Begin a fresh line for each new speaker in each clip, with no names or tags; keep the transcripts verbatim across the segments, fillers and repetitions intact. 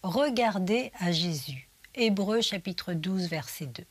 Regardez à Jésus. Hébreux chapitre douze, verset deux.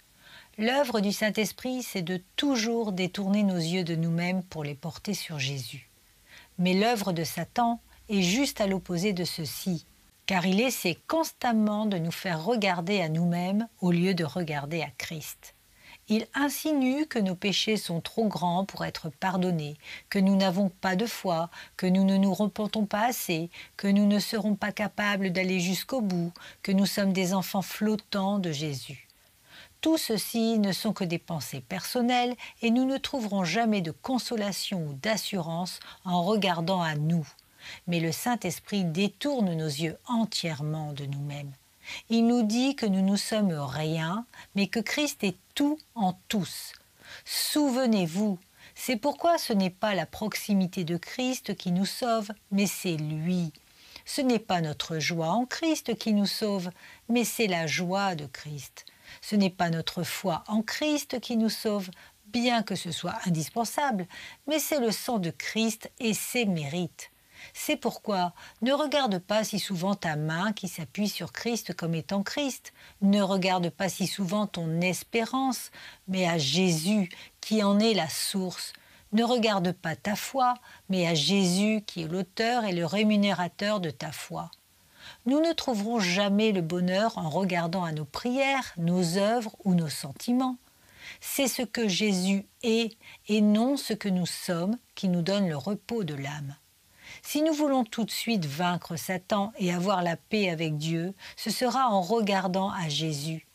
L'œuvre du Saint-Esprit, c'est de toujours détourner nos yeux de nous-mêmes pour les porter sur Jésus. Mais l'œuvre de Satan est juste à l'opposé de ceci, car il essaie constamment de nous faire regarder à nous-mêmes au lieu de regarder à Christ. Il insinue que nos péchés sont trop grands pour être pardonnés, que nous n'avons pas de foi, que nous ne nous repentons pas assez, que nous ne serons pas capables d'aller jusqu'au bout, que nous sommes des enfants flottants de Jésus. Tout ceci ne sont que des pensées personnelles et nous ne trouverons jamais de consolation ou d'assurance en regardant à nous. Mais le Saint-Esprit détourne nos yeux entièrement de nous-mêmes. Il nous dit que nous ne sommes rien, mais que Christ est tout en tous. Souvenez-vous, c'est pourquoi ce n'est pas la proximité de Christ qui nous sauve, mais c'est lui. Ce n'est pas notre joie en Christ qui nous sauve, mais c'est la joie de Christ. Ce n'est pas notre foi en Christ qui nous sauve, bien que ce soit indispensable, mais c'est le sang de Christ et ses mérites. C'est pourquoi ne regarde pas si souvent ta main qui s'appuie sur Christ comme étant Christ. Ne regarde pas si souvent ton espérance, mais à Jésus qui en est la source. Ne regarde pas ta foi, mais à Jésus qui est l'auteur et le rémunérateur de ta foi. Nous ne trouverons jamais le bonheur en regardant à nos prières, nos œuvres ou nos sentiments. C'est ce que Jésus est et non ce que nous sommes qui nous donne le repos de l'âme. Si nous voulons tout de suite vaincre Satan et avoir la paix avec Dieu, ce sera en regardant à Jésus.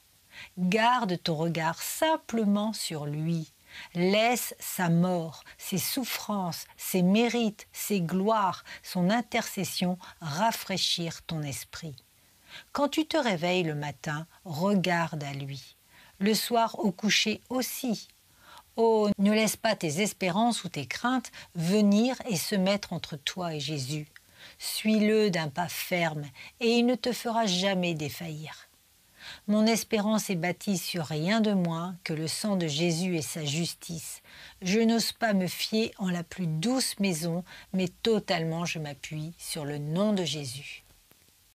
Garde ton regard simplement sur lui. Laisse sa mort, ses souffrances, ses mérites, ses gloires, son intercession rafraîchir ton esprit. Quand tu te réveilles le matin, regarde à lui. Le soir au coucher aussi. Oh, ne laisse pas tes espérances ou tes craintes venir et se mettre entre toi et Jésus. Suis-le d'un pas ferme et il ne te fera jamais défaillir. Mon espérance est bâtie sur rien de moins que le sang de Jésus et sa justice. Je n'ose pas me fier en la plus douce maison, mais totalement je m'appuie sur le nom de Jésus.